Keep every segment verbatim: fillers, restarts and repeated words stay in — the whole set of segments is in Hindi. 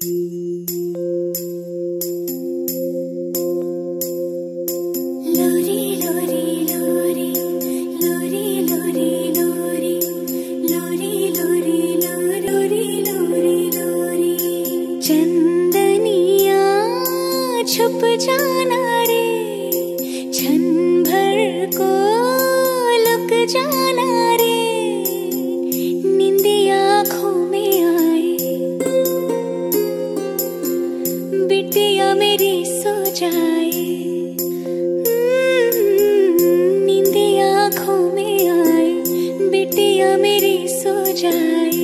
छुप जाना रे, क्षण भर को लुक जाना रे, नींदी आँखों में आए, बिटिया मेरी सो जाए, नींदी आँखों में आए, बिटिया मेरी सो जाए,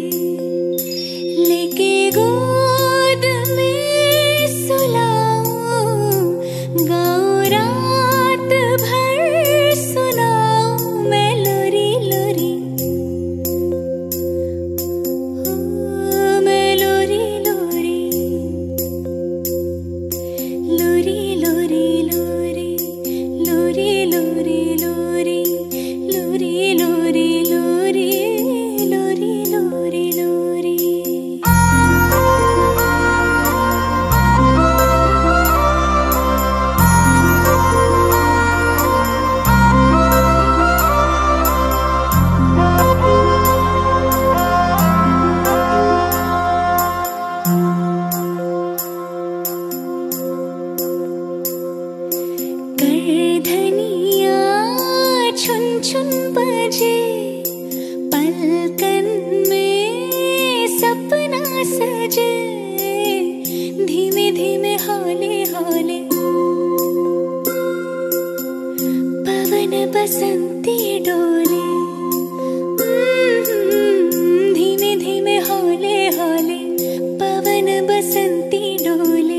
लेके गोद में सुलाऊं, गाऊं रात भर सुनाऊं मैं लोरी लोरी, ओ मैं लोरी लोरी, लोरी लोरी लोरी, लोरी लोरी लोरी, लोरी लोरी लोरी, लोरी लोरी लोरी। करधनिया छुन छुन बजे, पलकन में सपना सजे, धीमे धीमे हौले हौले पवन बसंती डोले, धीमे धीमे हौले हौले पवन बसंती डोले,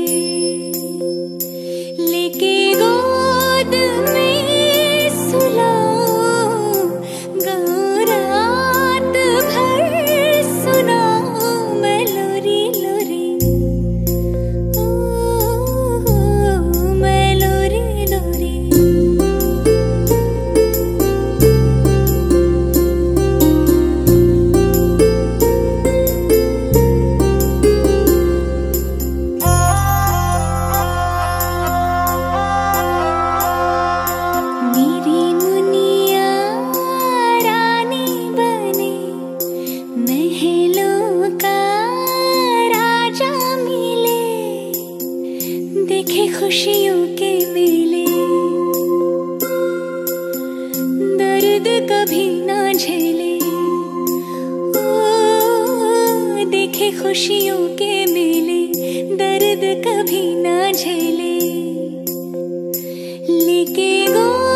लेके गोद में सुलाऊं, गाऊं रात भर सुनाऊं मैं लोरी लोरी, ओ मैं लोरी लोरी। मेरी मुनिया रानी बने, महलों का राजा मिले, देखे खुशियों के मेले, दर्द कभी ना झेले, ओ देखे खुशियों के मेले, दर्द कभी ना झेले, लेके गो